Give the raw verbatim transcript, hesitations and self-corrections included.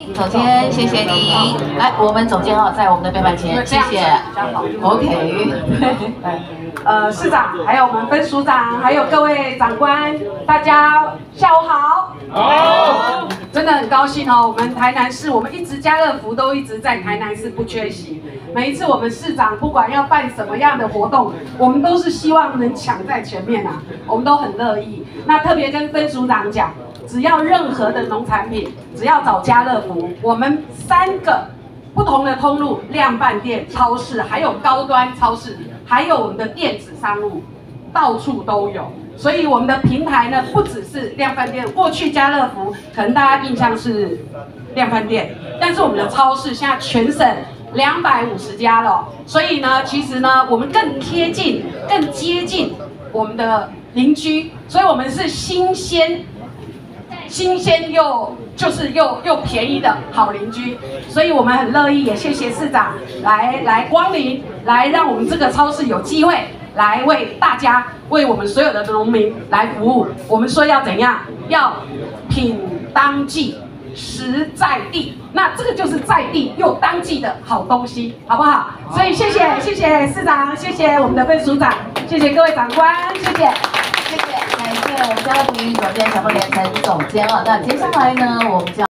总监，谢谢你。来，我们总监哦，在我们的背板前，谢谢。OK。 呃，市长，还有我们分署长，还有各位长官，大家下午好。好。真的很高兴哦，我们台南市，我们一直家乐福都一直在台南市不缺席。每一次我们市长不管要办什么样的活动，我们都是希望能抢在前面啊，我们都很乐意。那特别跟分署长讲。 只要任何的农产品，只要找家乐福，我们三个不同的通路，量贩店、超市，还有高端超市，还有我们的电子商务，到处都有。所以我们的平台呢，不只是量贩店。过去家乐福可能大家印象是量贩店，但是我们的超市现在全省两百五十家了。所以呢，其实呢，我们更贴近、更接近我们的邻居，所以我们是新鲜。 新鲜又就是又又便宜的好邻居，所以我们很乐意，也谢谢市长来来光临，来让我们这个超市有机会来为大家、为我们所有的农民来服务。我们说要怎样？要品当季，实在地。那这个就是在地又当季的好东西，好不好？所以谢谢谢谢市长，谢谢我们的分署长，谢谢各位长官，谢谢。 谢谢，感谢我们家乐福营运总监陈凤莲陈总监啊。那接下来呢，我们将